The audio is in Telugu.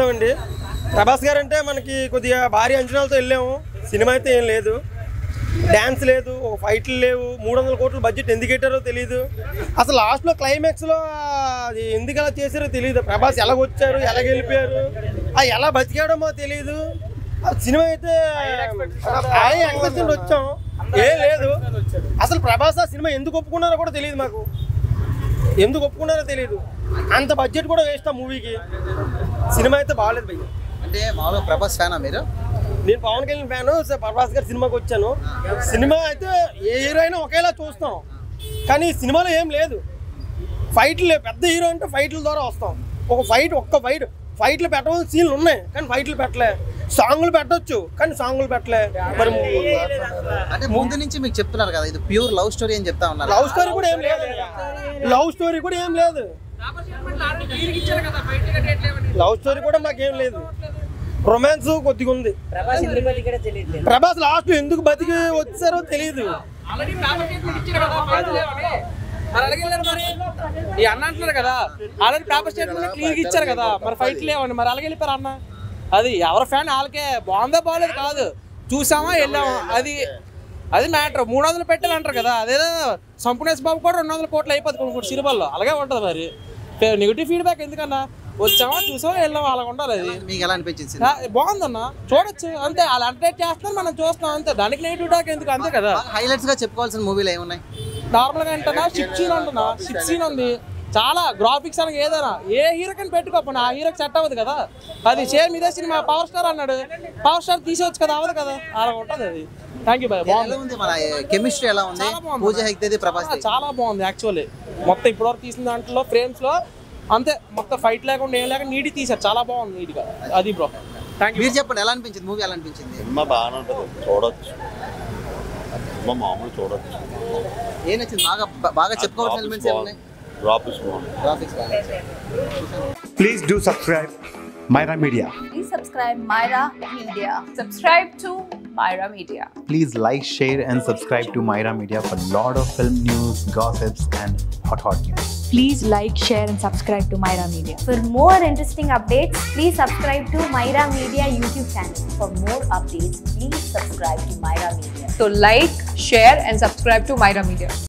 చూసామండి. ప్రభాస్ గారు అంటే మనకి కొద్దిగా భారీ అంచనాలతో వెళ్ళాము. సినిమా అయితే ఏం లేదు, డ్యాన్స్ లేదు, ఒక ఫైట్లు లేవు, 300 కోట్ల బడ్జెట్ ఎందుకు పెట్టారో తెలియదు. అసలు లాస్ట్లో క్లైమాక్స్లో అది ఎందుకు అలా చేశారో తెలియదు. ప్రభాస్ ఎలాగొచ్చారు, ఎలాగ వెళ్ళిపోయారు, అది ఎలా బతికాడో మాకు తెలియదు. సినిమా అయితే ఎక్స్పెక్టేషన్ వచ్చాం, ఏం లేదు. అసలు ప్రభాస్ ఆ సినిమా ఎందుకు ఒప్పుకున్నారో కూడా తెలియదు మాకు, ఎందుకు ఒప్పుకున్నారో తెలియదు. అంత బడ్జెట్ కూడా వేస్ట్ ఆ మూవీకి. సినిమా అయితే బాగాలేదు భయ్య. అంటే మామూలుగా ప్రభాస్ ఫ్యానా మీరు? నేను పవన్ కళ్యాణ్ ఫ్యాను. ప్రభాస్ గారి సినిమాకి వచ్చాను. సినిమా అయితే ఏ హీరో అయినా ఒకేలా చూస్తాం, కానీ సినిమాలో ఏం లేదు. ఫైట్లు లేవు. పెద్ద హీరో అంటే ఫైట్ల ద్వారా వస్తాం. ఒక్క ఫైట్లు పెట్టవలసిన సీన్లు ఉన్నాయి, కానీ ఫైట్లు పెట్టలే. సాంగ్లు పెట్టవచ్చు, కానీ సాంగ్లు పెట్టలే. మరి అంటే ముందు నుంచి మీకు చెప్తున్నారు కదా ఇది ప్యూర్ లవ్ స్టోరీ అని చెప్తా ఉన్నారు. లవ్ స్టోరీ కూడా ఏం లేదు. లవ్ స్టోరీ మాకేం లేదు. రొమాన్స్ కొద్దిగా ఉంది. ప్రభాస్ లాస్ట్ ఎందుకు బతికి వచ్చారో తెలియదు. అన్న అంటున్నారు కదా, ఆల్రెడీ పేపర్ స్టేట్మెంట్ క్లియర్ ఇచ్చారు కదా, మరి ఫైట్ లేవండి, మరి అలాగే వెళ్ళిపోయారు అన్న. అది ఎవరి ఫ్యాన్ వాళ్ళకే, బాగుందో బాగలేదు కాదు, చూసామా వెళ్ళామా, అది మ్యాటర్. 300 పెట్టాలి అంటారు కదా, అదేదో సంపూర్ణేశ్ బాబు కూడా 200 కోట్లు అయిపోతుంది కొన్ని సినిమాల్లో, అలాగే ఉంటుంది. మరి నెగిటివ్ ఫీడ్బ్యాక్ ఎందుకన్నా, వచ్చామా చూసామా వెళ్ళామా, అలాగ ఉండాలి. అది మీకు ఎలా అనిపించింది? బాగుందన్న, చూడొచ్చు అంతే. వాళ్ళు ఎంటర్టైన్ చేస్తున్నారు, మనం చూస్తున్నాం అంతే. దానికి నెగిటివ్ టాక్ ఎందుకు, అంతే కదా. హైలైట్స్ గా చెప్పుకోవాల్సిన మూవీలు ఏమున్నాయి? నార్మల్గా అంటున్నా షిప్ సీన్ ఉంది, చాలా గ్రాఫిక్స్ అని. ఏదైనా ఏ హీరోకని పెట్టుకోపని ఆ హీరోకి సెట్ అవ్వదు కదా. అది సేమ్ ఇదే సినిమా పవర్ స్టార్ అన్నాడు, పవర్ స్టార్ తీసేవచ్చు కదా, అవ్వదు కదా, అలా ఉంటుంది. అది థ్యాంక్ యూ బాయ్. బాగుంది. మన కెమిస్ట్రీ ఎలా ఉంది? పూజ హెగ్డే ప్రభాస్ చాలా బాగుంది యాక్చువల్లీ. మొత్తం ఇప్పటివరకు తీసిన దాంట్లో ఫ్రేమ్స్ లో అంతే, మొత్తం ఫైట్ లేకుండా ఏం లేకుండా నీట్ తీసారు, చాలా బాగుంది నీట్గా. అది బ్రో థ్యాంక్ యూ. మీరు చెప్పండి ఎలా అనిపించింది మూవీ? ఎలా అనిపించింది? సినిమా బాగానే ఉంటుంది, చూడొచ్చు. సినిమా మామూలు చూడొచ్చు. ఏం నచ్చింది? బాగా చెప్పుకోవాల్సిన ఎలిమెంట్స్ ఏమున్నాయి? Graphics. Please do subscribe Myra Media. Please subscribe Myra Media. Subscribe to Myra Media. Please like, share and subscribe to Myra Media for lot of film news, gossips and hot news. Please like, share and subscribe to Myra Media. For more interesting updates, please subscribe to Myra Media YouTube channel. For more updates, please subscribe to Myra Media. So like, share and subscribe to Myra Media.